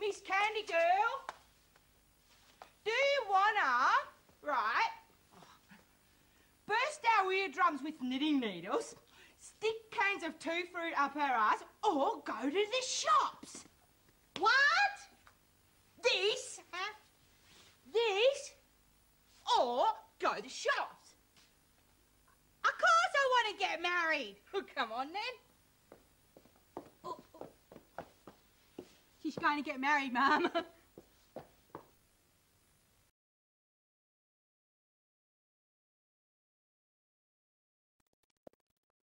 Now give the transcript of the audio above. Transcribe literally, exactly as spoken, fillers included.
Miss Candy Girl, do you wanna, right, burst our eardrums with knitting needles, stick cans of two fruit up our arse, or go to the shops? What? This, huh? This, or go to the shops? Of course I want to get married. Oh, come on then. Oh, oh. She's going to get married, Mum.